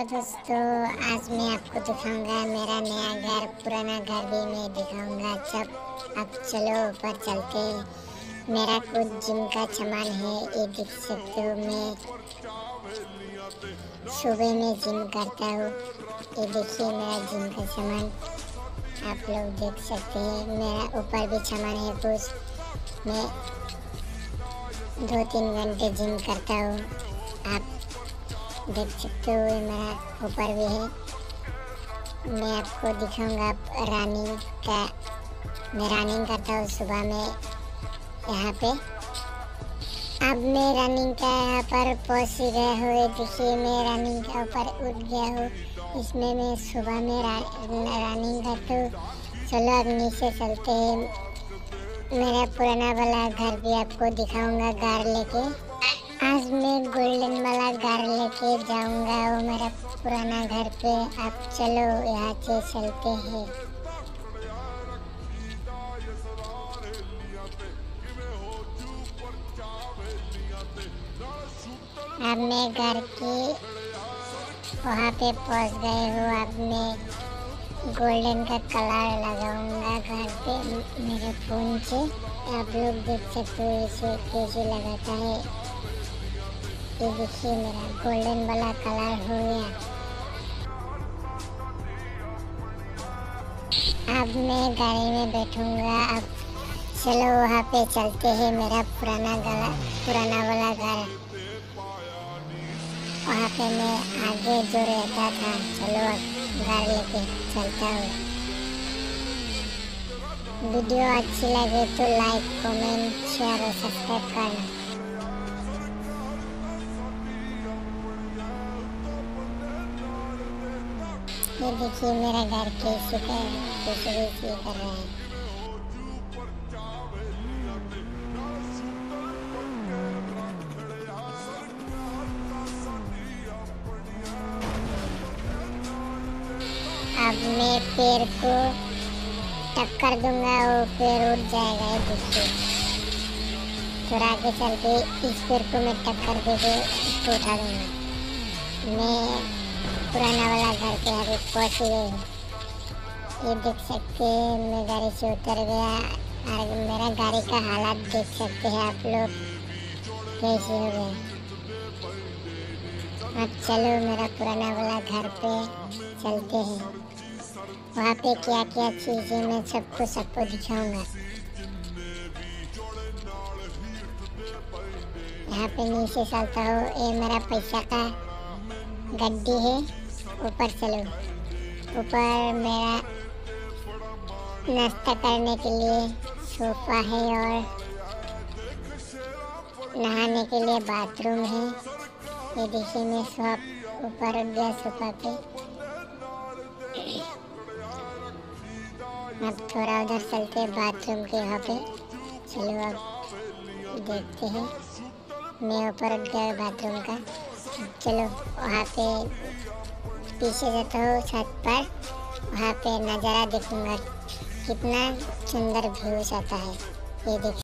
Hello दोस्तों, आज मैं आपको दिखाऊंगा मेरा नया घर। पुराना घर भी मैं दिखाऊंगा। अब चलो ऊपर चलते हैं। मेरा कुछ जिम का सामान है, ये देख सकते हो। मैं सुबह में जिम करता हूँ। ये देखिए मेरा जिम का सामान, आप लोग देख सकते हैं। मेरा ऊपर भी सामान है कुछ। मैं 2-3 घंटे जिम करता हूँ। आप देख सकते हो, ये मेरा ऊपर भी है। मैं आपको दिखाऊंगा रनिंग का। मैं रनिंग करता हूँ सुबह में यहाँ पे। अब मैं रनिंग का यहाँ पर पहुँच गया हूँ। ये देखिए मैं रनिंग के ऊपर उठ गया हूँ। इसमें मैं सुबह में रनिंग करता हूँ। चलो अब नीचे चलते हैं। मेरा पुराना वाला घर भी आपको दिखाऊंगा घर लेके। आज मैं गोल्डन वाला घर लेके जाऊंगा वो मेरा पुराना घर पे। अब चलो यहाँ से चलते हैं। अब मैं घर के वहाँ पे पहुँच गए हूँ। अब मैं गोल्डन का कलर लगाऊंगा घर पे मेरे फ़ोन से। आप लोग देख सकते हो इसे कैसे लगाता है। ये देखिए मेरा गोल्डन वाला कलर हो गया। अब मैं गाड़ी में बैठूंगा। अब चलो वहाँ पे चलते हैं। मेरा पुराना वाला घर, वहाँ पे मैं आगे जो रहता था। चलो अब घर लेके चलता हूँ। वीडियो अच्छी लगे तो लाइक, कमेंट, शेयर और सब्सक्राइब करना। ये देखिए मेरा घर कैसे कर रहा है। अब मैं पैर को टक्कर दूंगा, वो पैर उठ जाएगा। ये देखिए थोड़ा आगे चल के इस पैर को मैं टक्कर दे के इसको उठा दूंगा। मैं पुराना वाला घर पे अभी पहुँच गई हूँ। ये देख सकते हैं मैं गाड़ी से उतर गया और मेरा गाड़ी का हालत देख सकते हैं आप लोग कैसे हो गया। अब चलो मेरा पुराना वाला घर पे चलते हैं। वहाँ पे क्या क्या चीज़ें मैं सबको दिखाऊंगा। यहाँ पे नीचे चलता हूँ। ये मेरा पैसा का गड्डी है। ऊपर चलो। ऊपर मेरा नाश्ता करने के लिए सोफा है और नहाने के लिए बाथरूम है। ये देखिए मैं सब ऊपर उठ गया सोफा पे। अब थोड़ा उधर चलते हैं बाथरूम के यहाँ पे। चलो अब देखते हैं। मैं ऊपर उठ गया बाथरूम का। चलो वहाँ पे पीछे जाता हूँ छत पर। वहाँ पे नज़ारा देखूंगा, कितना सुंदर व्यू आता है। ये देख